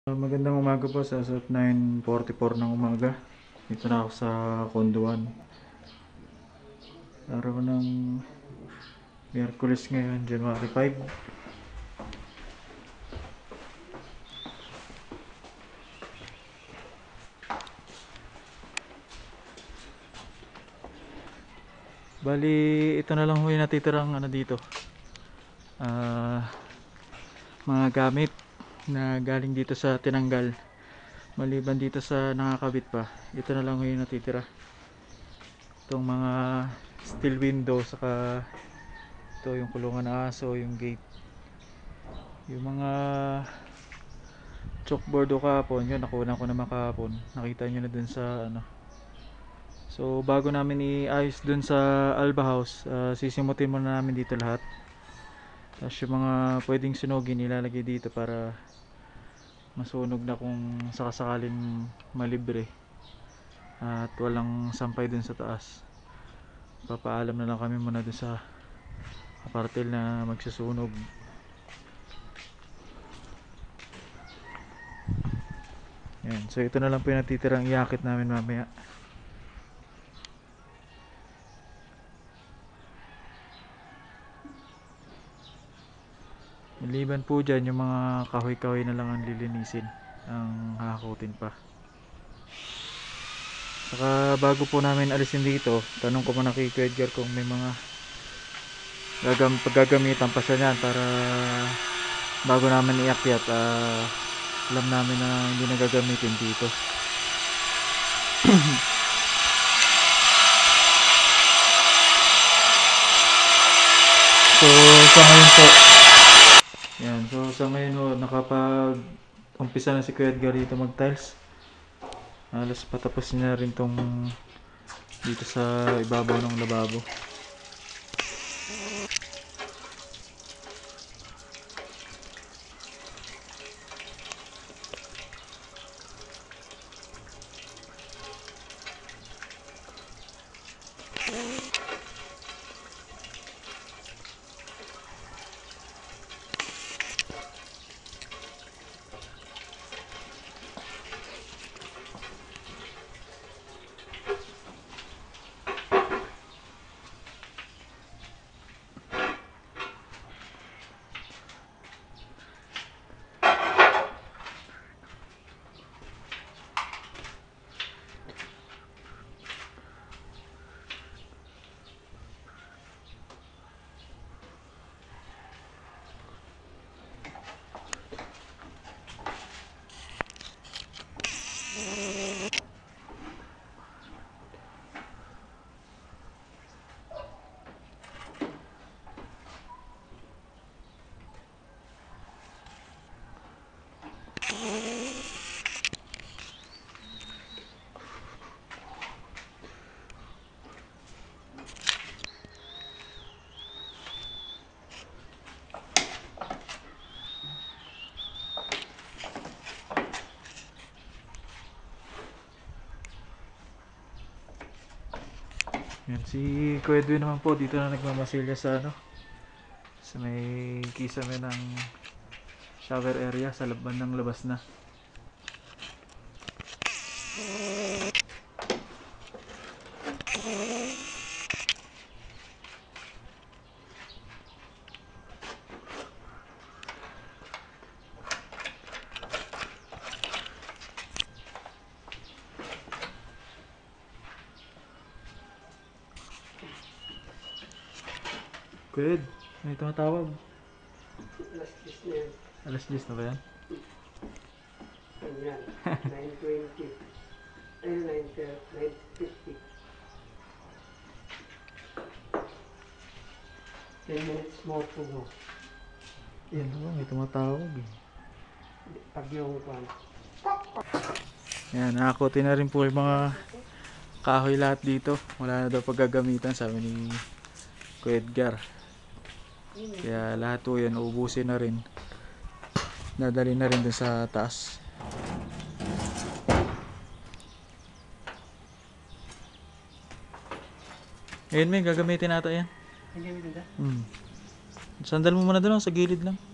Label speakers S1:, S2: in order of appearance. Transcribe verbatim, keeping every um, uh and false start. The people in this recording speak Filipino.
S1: Uh, magandang umaga po sa nine forty-four ng umaga. Dito na ako sa Konduan. Araw ng Miyerkules ngayon, January five. Bali, ito na lang ho yung natitirang ano dito. Uh, mga gamit na galing dito sa tinanggal. Maliban dito sa nakakabit pa, ito na lang ho yung natitira. Itong mga steel window, saka ito yung kulungan ng aso, yung gate, yung mga chalkboard o kahapon, yun nakuha ko naman kahapon. Nakita nyo na dun sa ano. So bago namin iayos dun sa Alba House, uh, sisimutin muna namin dito lahat. Tapos yung mga pwedeng sunugin ilalagay dito para masunog na kung sakasakaling malibre at walang sampay dun sa taas. Papaalam na lang kami muna dun sa apartel na magsusunog. Yan. So ito na lang po yung natitirang iakit namin mamaya. Maliban po dyan, yung mga kahoy-kahoy na lang ang lilinisin, ang hahakutin pa. Saka bago po namin alisin dito, tanong ko muna kay Kuya Edgar kung may mga gagam paggagamitan pa siya niyan para bago namin iakyat, uh, alam namin na hindi na gagamitin dito. So sa ngayon po, yan, so sa ngayon ho, nakapag umpisa na si Kuya Edgar dito mag tiles. Halos patapos niya rin tong dito sa ibabaw ng lababo. Yan, si Kuya Edwin naman po dito na nagmamasilya sa ano, sa may kisame ng shower area sa laban ng labas na. Kuya Ed, may tumatawag.
S2: Alas diyes na yan.
S1: Alas diyes na ba yan?
S2: Ayan, nine twenty. Ay, nine fifty. ten minutes more to go.
S1: Yan ba, may tumatawag eh.
S2: Pag yung kwan.
S1: Yan, nakakutin na rin po yung mga kahoy lahat dito. Wala na daw paggagamitan, sabi ni Kuya Edgar. Kaya lahat po yan uubusin na rin, dadali na rin dun sa taas. Ngayon may gagamitin nata yan.
S2: Gagamitin ka?
S1: Hmm. Sandal mo muna doon sa gilid lang.